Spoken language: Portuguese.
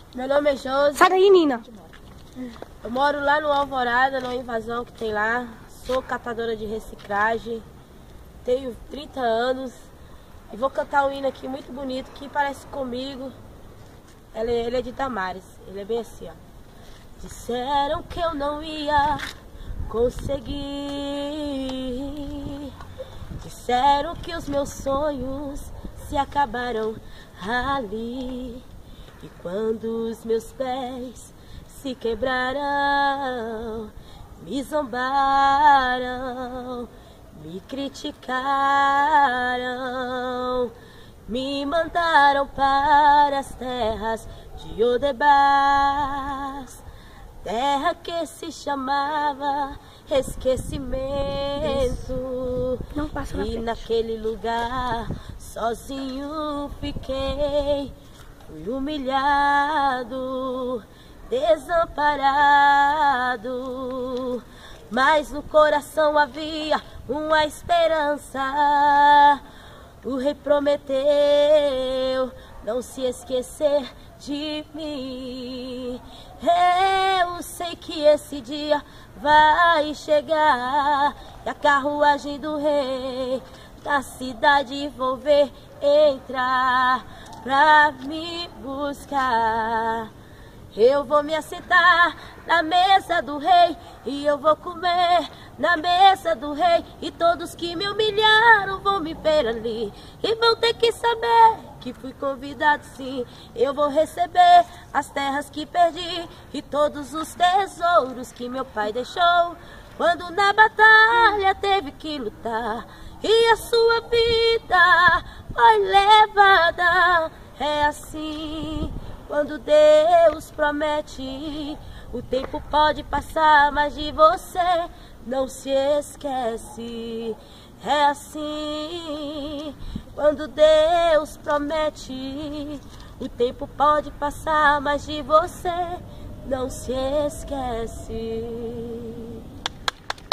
Meu nome é Josi. Sai daí, Nina. Eu moro lá no Alvorada, na invasão que tem lá. Sou catadora de reciclagem. Tenho 30 anos. E vou cantar um hino aqui muito bonito que parece comigo. Ele é de Damares. Ele é bem assim, ó. Disseram que eu não ia conseguir. Disseram que os meus sonhos se acabaram ali. E quando os meus pés se quebraram, me zombaram, me criticaram, me mandaram para as terras de Odebas, terra que se chamava esquecimento. Não passa na frente. E naquele lugar sozinho fiquei, fui humilhado, desamparado, mas no coração havia uma esperança. O Rei prometeu não se esquecer de mim. Eu sei que esse dia vai chegar e a carruagem do Rei da cidade vou ver entrar pra me buscar. Eu vou me assentar na mesa do Rei e eu vou comer na mesa do Rei, e todos que me humilharam vão me ver ali e vão ter que saber que fui convidado sim. Eu vou receber as terras que perdi e todos os tesouros que meu pai deixou quando na batalha teve que lutar e a sua vida foi levada. É assim, quando Deus promete, o tempo pode passar, mas de você não se esquece. É assim, quando Deus promete, o tempo pode passar, mas de você não se esquece.